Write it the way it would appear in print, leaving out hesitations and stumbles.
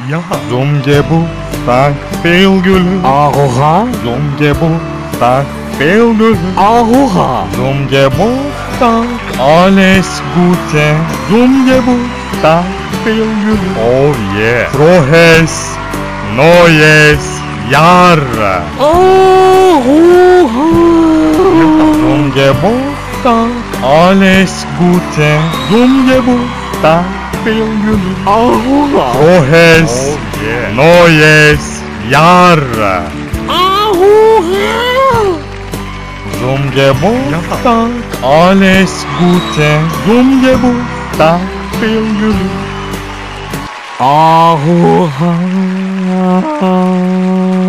Ja. Zum Geburtstag viel Glück. Aroha, Zum Geburtstag viel Glück. Aroha, Zum Geburtstag alles Gute. Zum Geburtstag viel Glück. Oh yeah. Frohes neues Jahr. Aroha, Zum Geburtstag alles Gute. Zum Geburtstag viel Glück. Aroha, Frohes neues Jahr. Aroha, Zum Geburtstag alles Gute. Zum Geburtstag viel Glück. Aroha.